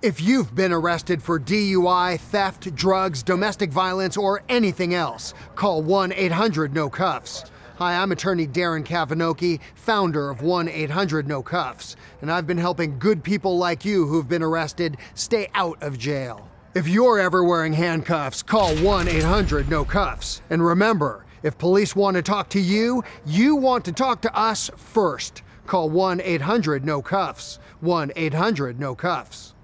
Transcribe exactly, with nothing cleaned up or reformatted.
If you've been arrested for D U I, theft, drugs, domestic violence, or anything else, call one eight hundred no cuffs. Hi, I'm attorney Darren Kavinoky, founder of one eight hundred no cuffs, and I've been helping good people like you who've been arrested stay out of jail. If you're ever wearing handcuffs, call one eight hundred no cuffs. And remember, if police want to talk to you, you want to talk to us first. Call one eight hundred no cuffs. one eight hundred no cuffs.